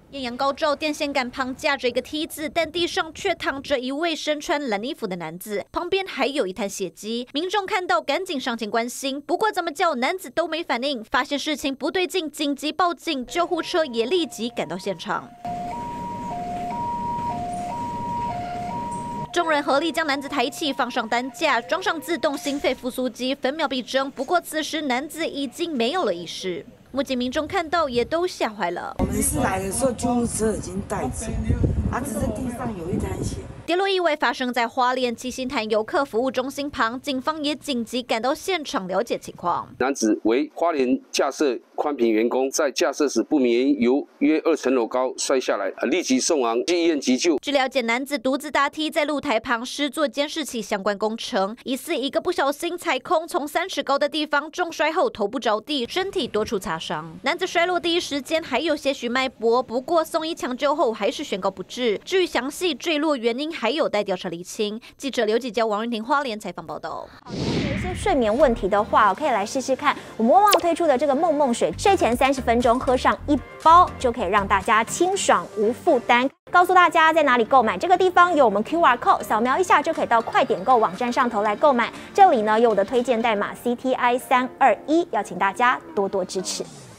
艳阳高照，电线杆旁架着一个梯子，但地上却躺着一位身穿蓝衣服的男子，旁边还有一滩血迹。民众看到赶紧上前关心，不过怎么叫男子都没反应，发现事情不对劲，紧急报警，救护车也立即赶到现场。众人合力将男子抬起，放上担架，装上自动心肺复苏机，分秒必争。不过此时男子已经没有了意识。目击民众看到也都吓坏了。 我们是来的时候，救护车已经带走，只是地上有一滩血。 跌落意外发生在花莲七星潭游客服务中心旁，警方也紧急赶到现场了解情况。 男子为花莲架设宽屏员工，在架设时不明原因由约2层楼高摔下来，立即送往医院急救。 据了解，男子独自搭梯在露台旁施作监视器相关工程，疑似一个不小心踩空，从3尺高的地方重摔后头部着地，身体多处擦伤。男子摔落第一时间还有些许脉搏，不过送医抢救后还是宣告不治。至于详细坠落原因，还有待调查厘清。记者刘启娇、王云婷花莲采访报道。 有一些睡眠问题的话，可以来试试看我们旺旺推出的这个梦梦水，睡前30分钟喝上1包，就可以让大家清爽无负担。告诉大家在哪里购买，这个地方有我们 QR code， 扫描一下就可以到快点购网站上头来购买。这里呢有我的推荐代码 CTI321，要请大家多多支持。